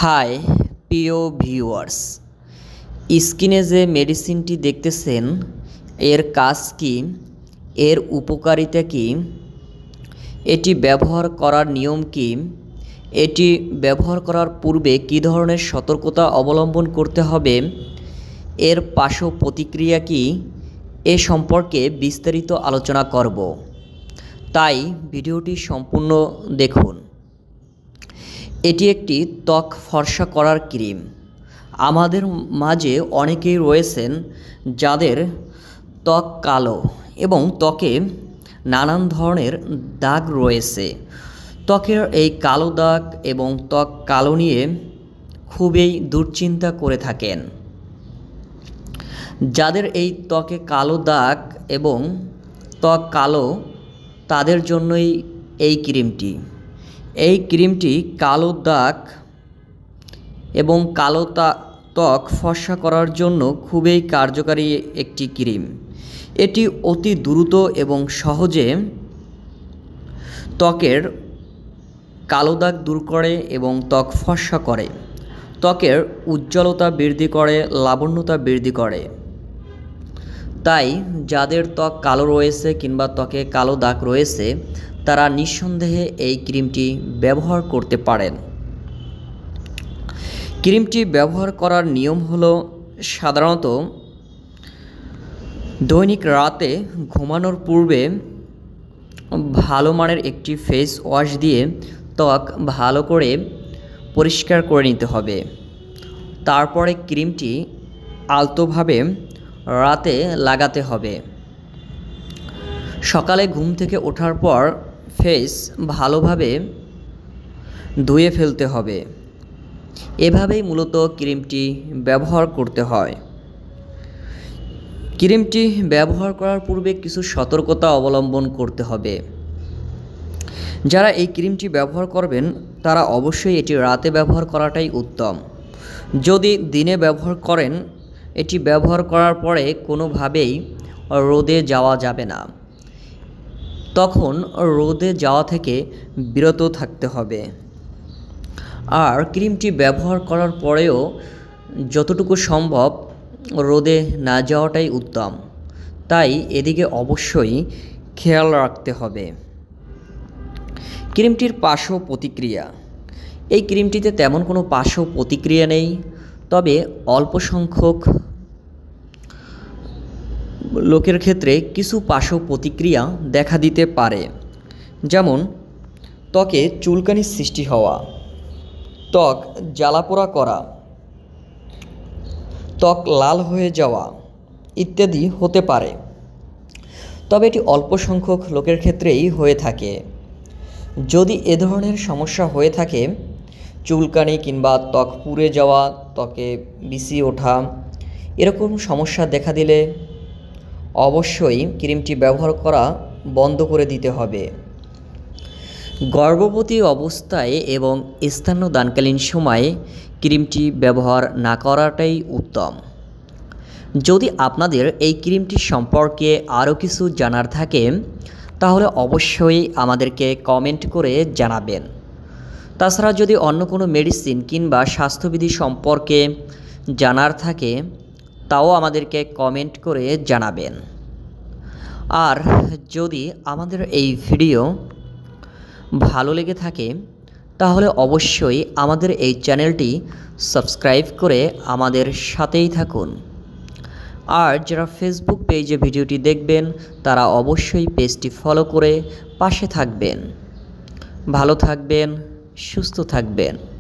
High প্রিয় viewers, স্ক্রিনে যে মেডিসিনটি দেখতেছেন এর কাজ কি, এর উপকারিতা কি, এটি ব্যবহার করার নিয়ম কি, এটি ব্যবহার করার পূর্বে কী ধরনের সতর্কতা অবলম্বন করতে হবে, এর পার্শ্ব প্রতিক্রিয়া কি, এ সম্পর্কে বিস্তারিত আলোচনা করব। তাই ভিডিওটি সম্পূর্ণ দেখুন। এটি একটি ত্বক ফর্সা করার ক্রিম। আমাদের মাঝে অনেকেই রয়েছেন যাদের ত্বক কালো এবং ত্বকে নানান ধরনের দাগ রয়েছে। ত্বকের এই কালো দাগ এবং ত্বক কালো নিয়ে খুবই দুশ্চিন্তা করে থাকেন। যাদের এই ত্বকে কালো দাগ এবং ত্বক কালো, তাদের জন্যই এই ক্রিমটি কালো দাগ এবং কালো ত্বক ফর্সা করার জন্য খুবই কার্যকারী একটি ক্রিম। এটি অতি দ্রুত এবং সহজে ত্বকের কালো দাগ দূর করে এবং ত্বক ফর্সা করে, ত্বকের উজ্জ্বলতা বৃদ্ধি করে, লাবণ্যতা বৃদ্ধি করে। তাই যাদের ত্বক কালো রয়েছে কিংবা ত্বকে কালো দাগ রয়েছে, তারা নিঃসন্দেহে এই ক্রিমটি ব্যবহার করতে পারেন। ক্রিমটি ব্যবহার করার নিয়ম হলো, সাধারণত দৈনিক রাতে ঘুমানোর পূর্বে ভালো মানের একটি ফেস ওয়াশ দিয়ে ত্বক ভালো করে পরিষ্কার করে নিতে হবে। তারপরে ক্রিমটি আলতোভাবে রাতে লাগাতে হবে। সকালে ঘুম থেকে ওঠার পর ফেস ভালোভাবে ধুয়ে ফেলতে হবে। এভাবেই মূলত ক্রিমটি ব্যবহার করতে হয়। ক্রিমটি ব্যবহার করার পূর্বে কিছু সতর্কতা অবলম্বন করতে হবে। যারা এই ক্রিমটি ব্যবহার করবেন তারা অবশ্যই এটি রাতে ব্যবহার করাটাই উত্তম। যদি দিনে ব্যবহার করেন, এটি ব্যবহার করার পরে কোনোভাবেই রোদে যাওয়া যাবে না। তখন রোদে যাওয়া থেকে বিরত থাকতে হবে। আর ক্রিমটি ব্যবহার করার পরেও যতটুকু সম্ভব রোদে না যাওয়াটাই উত্তম। তাই এদিকে অবশ্যই খেয়াল রাখতে হবে। ক্রিমটির পার্শ্ব প্রতিক্রিয়া। এই ক্রিমটিতে তেমন কোনো পার্শ্ব প্রতিক্রিয়া নেই, তবে অল্প সংখ্যক লোকের ক্ষেত্রে কিছু পার্শ্ব প্রতিক্রিয়া দেখা দিতে পারে, যেমন ত্বকে চুলকানির সৃষ্টি হওয়া, ত্বক জ্বালাপোড়া করা, ত্বক লাল হয়ে যাওয়া ইত্যাদি হতে পারে। তবে এটি অল্প সংখ্যক লোকের ক্ষেত্রেই হয়ে থাকে। যদি এ ধরনের সমস্যা হয়ে থাকে, চুলকানি কিংবা ত্বক পুড়ে যাওয়া, ত্বকে বিসি ওঠা, এরকম সমস্যা দেখা দিলে অবশ্যই ক্রিমটি ব্যবহার করা বন্ধ করে দিতে হবে। গর্ভবতী অবস্থায় এবং স্তন্যদানকালীন সময়ে ক্রিমটি ব্যবহার না করাটাই উত্তম। যদি আপনাদের এই ক্রিমটি সম্পর্কে আরও কিছু জানার থাকে, তাহলে অবশ্যই আমাদেরকে কমেন্ট করে জানাবেন। তাছাড়া যদি অন্য কোনো মেডিসিন কিংবা স্বাস্থ্যবিধি সম্পর্কে জানার থাকে, তাও আমাদেরকে কমেন্ট করে জানাবেন। আর যদি আমাদের এই ভিডিও ভালো লেগে থাকে, তাহলে অবশ্যই আমাদের এই চ্যানেলটি সাবস্ক্রাইব করে আমাদের সাথেই থাকুন। আর যারা ফেসবুক পেজে ভিডিওটি দেখবেন, তারা অবশ্যই পেজটি ফলো করে পাশে থাকবেন। ভালো থাকবেন, সুস্থ থাকবেন।